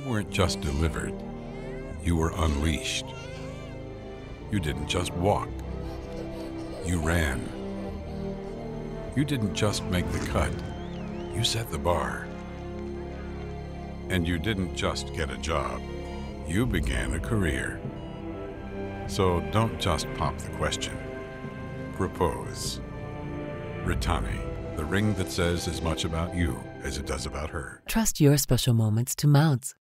weren't just delivered, you were unleashed. You didn't just walk, you ran. You didn't just make the cut, you set the bar. And you didn't just get a job, you began a career. So don't just pop the question. Propose. Ritani, the ring that says as much about you as it does about her. Trust your special moments to Mountz.